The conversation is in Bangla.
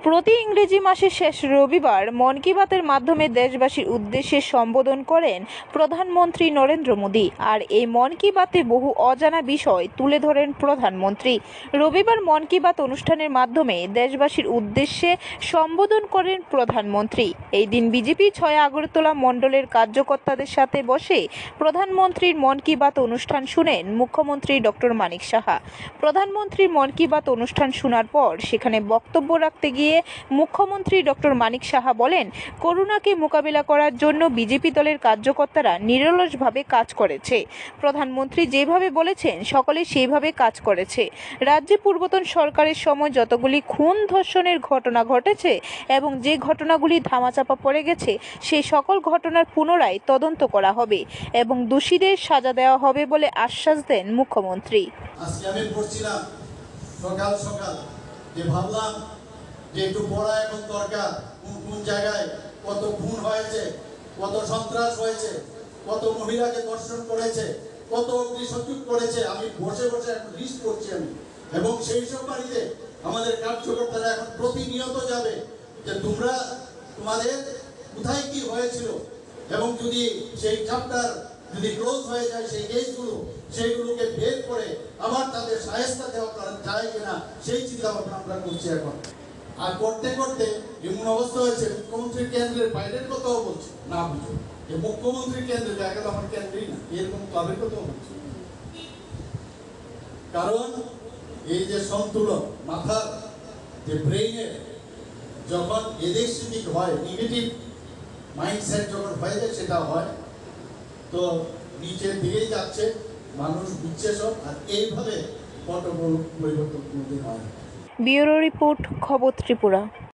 প্রতি ইংরেজি মাসের শেষ রবিবার মন কি বাতের মাধ্যমে দেশবাসীর উদ্দেশ্যে সম্বোধন করেন প্রধানমন্ত্রী নরেন্দ্র মোদী। আর এই মন কি বাতে বহু অজানা বিষয় তুলে ধরেন প্রধানমন্ত্রী। রবিবার মন কি বাত অনুষ্ঠানের মাধ্যমে দেশবাসীর উদ্দেশ্যে সম্বোধন করেন প্রধানমন্ত্রী। এই দিন বিজেপি 6 আগরতলা মণ্ডলের কার্যকর্তাদের সাথে বসে প্রধানমন্ত্রীর মন কি বাত অনুষ্ঠান শুনেন মুখ্যমন্ত্রী ডক্টর মানিক সাহা। প্রধানমন্ত্রীর মন কি বাত অনুষ্ঠান শোনার পর সেখানে বক্তব্য রাখতে গিয়ে মুখ্যমন্ত্রী ডক্টর মানিক সাহা বলেন, করোনাকে মোকাবিলা করার জন্য বিজেপি দলের কার্যকর্তারা নিরলসভাবে কাজ করেছে। প্রধানমন্ত্রী যেভাবে বলেছেন সকলে সেইভাবে কাজ করেছে। রাজ্যে পূর্বতন সরকারের সময় যতগুলি খুন ধর্ষণের ঘটনা ঘটেছে এবং যে ঘটনাগুলি ধামাচাপা পড়ে গেছে সেই সকল ঘটনার পুনরায় তদন্ত করা হবে এবং দোষীদের সাজা দেওয়া হবে বলে আশ্বাস দেন মুখ্যমন্ত্রী। আজকে আমি পড়ছিলাম সকাল সকাল যে ভাবলাম যে একটু পড়া এখন দরকার, কোন জায়গায় কত খুন হয়েছে, কত সন্ত্রাস হয়েছে, কত মহিলাকে ধর্ষণ করেছে, কত অগ্নিসংযোগ করেছে। আমি বসে বসে এখন লিস্ট করছি আমি, এবং সেই সব বাড়িতে আমাদের কার্যকর্তারা এখন প্রতিনিয়ত যাবে যে তোমরা তোমাদের কোথায় কি হয়েছিল, এবং যদি সেই চ্যাপ্টার যদি ক্লোজ হয়ে যায় সেই কেসগুলো, সেইগুলোকে বের করে আবার তাদের শায়েস্তা দেওয়া যায় কিনা সেই চিন্তা ভাবনা আমরা করছি এখন। আর করতে করতে এমন অবস্থা হয়েছে মুখ্যমন্ত্রী কেন্দ্রের বাইরের কথাও বলছে না বুঝো যে মুখ্যমন্ত্রী কেন্দ্রে দেখা গেল আমার কেন্দ্রেই না, এরকম ক্লাবের কথাও বলছে। কারণ এই যে সন্তুলন মাথার যে ব্রেইনের যখন এদিক সেদিক হয়, নেগেটিভ মাইন্ডসেট যখন হয়ে যায় সেটা হয়, তো নিচের দিকেই যাচ্ছে, মানুষ বুঝছে সব। আর এইভাবে পটভূমির পরিবর্তন কোনোদিন হয়। ব্যুরো রিপোর্ট, খবর ত্রিপুরা।